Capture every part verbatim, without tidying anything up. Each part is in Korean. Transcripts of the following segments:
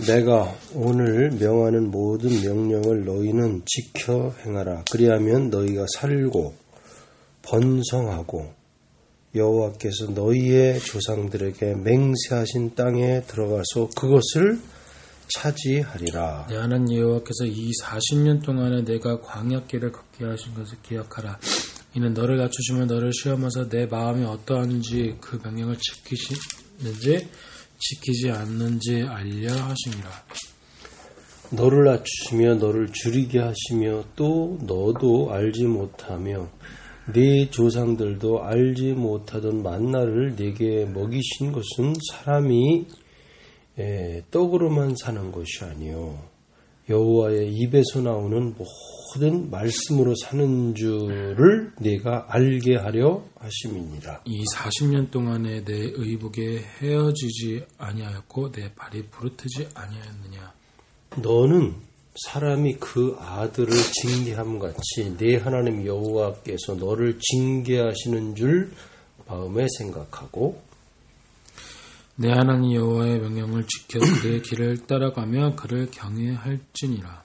내가 오늘 명하는 모든 명령을 너희는 지켜 행하라. 그리하면 너희가 살고 번성하고 여호와께서 너희의 조상들에게 맹세하신 땅에 들어가서 그것을 차지하리라. 내 하나님 여호와께서 이 사십 년 동안에 내가 광야길을 걷게 하신 것을 기억하라. 이는 너를 낮추시며 너를 시험하사 내 마음이 어떠한지 그 명령을 지키시는지 지키지 않는지 알려 하심이라. 너를 낮추시며 너를 줄이게 하시며 또 너도 알지 못하며 네 조상들도 알지 못하던 만나를 네게 먹이신 것은 사람이 에, 떡으로만 사는 것이 아니요 여호와의 입에서 나오는 모든 말씀으로 사는 줄을 네가 알게 하려 하심이니라. 이 사십 년 동안에 내 의복에 헤어지지 아니하였고 내 발이 부르트지 아니하였느냐. 너는 사람이 그 아들을 징계함 같이 네 하나님 여호와께서 너를 징계하시는 줄 마음에 생각하고 내 하나님 여호와의 명령을 지켜 그의 길을 따라가며 그를 경외할지니라.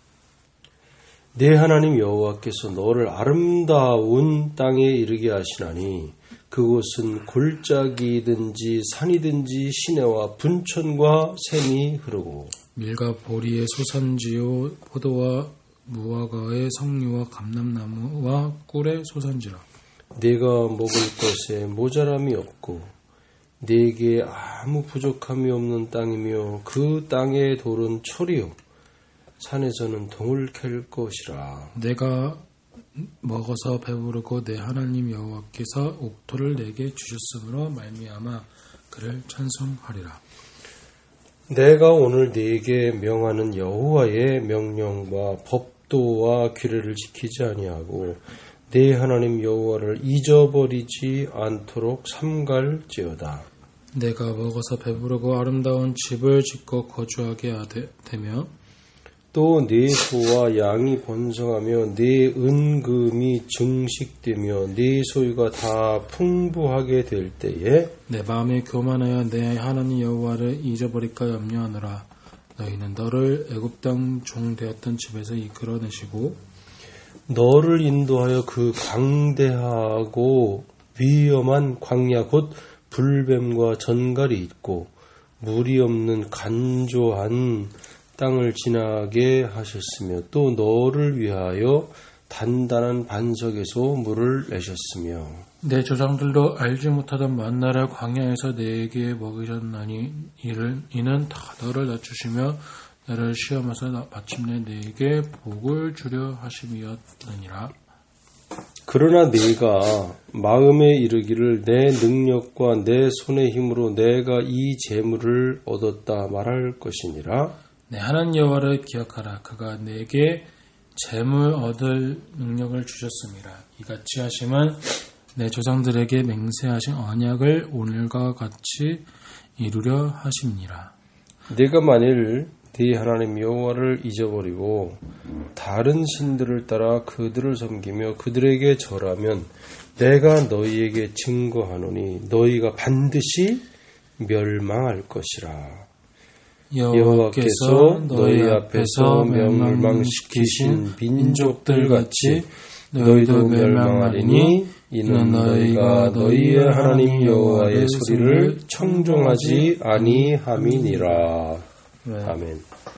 내 하나님 여호와께서 너를 아름다운 땅에 이르게 하시나니 그곳은 골짜기든지 산이든지 시내와 분천과 샘이 흐르고 밀과 보리의 소산지요 포도와 무화과의 석류와 감람나무와 꿀의 소산지라. 네가 먹을 것에 모자람이 없고 네게 아무 부족함이 없는 땅이며 그 땅의 돌은 철이요 산에서는 동을 캘 것이라. 내가 먹어서 배부르고 내 하나님 여호와께서 옥토를 내게 주셨으므로 말미암아 그를 찬송하리라. 내가 오늘 네게 명하는 여호와의 명령과 법도와 규례를 지키지 아니하고 네 하나님 여호와를 잊어버리지 않도록 삼갈지어다. 내가 먹어서 배부르고 아름다운 집을 짓고 거주하게 되며 또 네 소와 양이 번성하며 네 은금이 증식되며 네 소유가 다 풍부하게 될 때에 내 마음에 교만하여 내 하나님 여호와를 잊어버릴까 염려하노라. 너희는 너를 애굽 땅 종 되었던 집에서 이끌어내시고 너를 인도하여 그 광대하고 위험한 광야 곧 불뱀과 전갈이 있고 물이 없는 간조한 땅을 지나게 하셨으며 또 너를 위하여 단단한 반석에서 물을 내셨으며 내 조상들도 알지 못하던 만나를 광야에서 내게 먹이셨나니 이를, 이는 다 너를 낮추시며 나를 시험하사 마침내 내게 복을 주려 하심이었느니라. 그러나 네가 마음에 이르기를 내 능력과 내 손의 힘으로 내가 이 재물을 얻었다 말할 것이니라. 내 하나님 여호와를 기억하라. 그가 내게 재물 얻을 능력을 주셨습니다. 이같이 하심은 내 조상들에게 맹세하신 언약을 오늘과 같이 이루려 하심이니라. 네가 만일 네 하나님 여호와를 잊어버리고 다른 신들을 따라 그들을 섬기며 그들에게 절하면 내가 너희에게 증거하노니 너희가 반드시 멸망할 것이라. 여호와께서 너희 앞에서 멸망시키신 민족들같이 너희도 멸망하리니 이는 너희가 너희의 하나님 여호와의 소리를 청종하지 아니함이니라. 네. 아멘.